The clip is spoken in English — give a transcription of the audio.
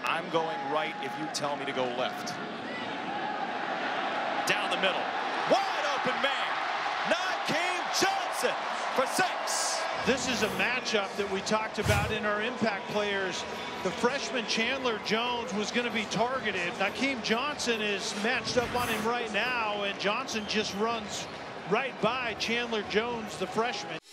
I'm going right if you tell me to go left. Down the middle. Wide open man. Nykeim Johnson for 6. This is a matchup that we talked about in our impact players. The freshman Chandler Jones was going to be targeted. Nykeim Johnson is matched up on him right now, and Johnson just runs right by Chandler Jones, the freshman.